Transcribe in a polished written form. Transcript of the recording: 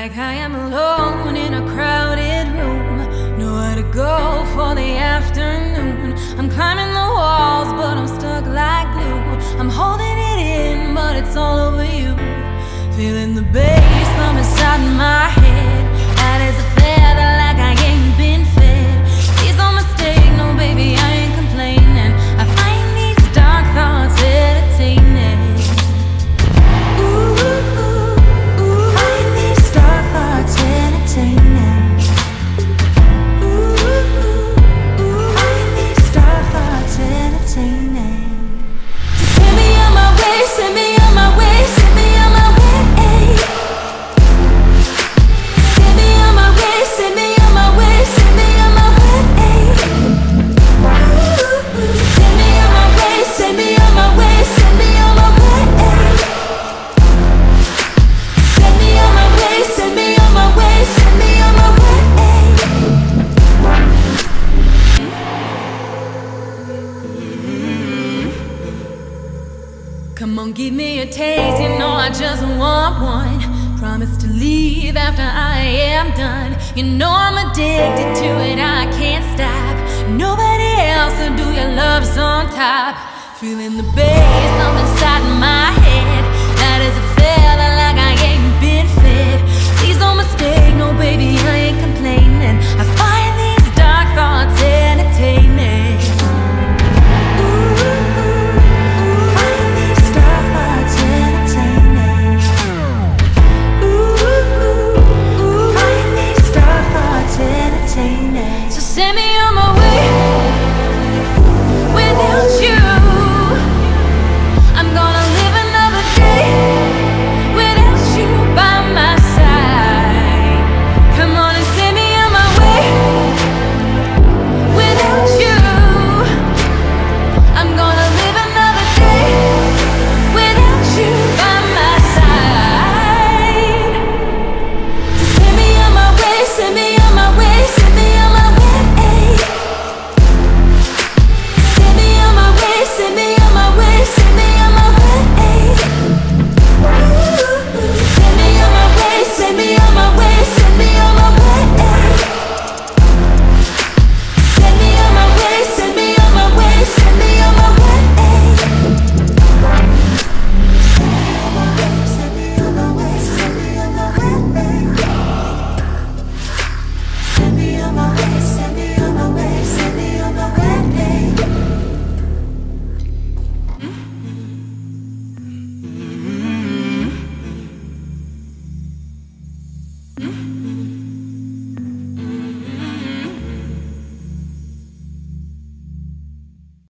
like I am alone in a crowded room, nowhere to go for the afternoon. I'm climbing the walls, but I'm stuck like glue. I'm holding it in, but it's all over you. Feeling the bass from inside my head. That is a feather like I ain't been fed. Please don't mistake, no baby, I ain't complaining. I find these dark thoughts entertaining. Come on, give me a taste, you know I just want one. Promise to leave after I am done. You know I'm addicted to it, I can't stop. Nobody else will do your love's on top. Feeling the bass up inside my head. That is a feather like I ain't been fed. Please don't mistake, no baby, I ain't complaining. I find these dark thoughts entertaining. So send me on my way. Without you, I'm gonna live another day without you by my side. Come on and send me on my way. Without you, I'm gonna live another day without you by my side. So send me on my way, send me on my way, send me on my way. Send me on my way, send me on my way. Send me on my way, send me on my way, send me on my way. Send me on my way, send me on my way, send me on my way. Send me on my way, send me on my way. Send me on my way, send me on my way, send me on my way. Mm-hmm.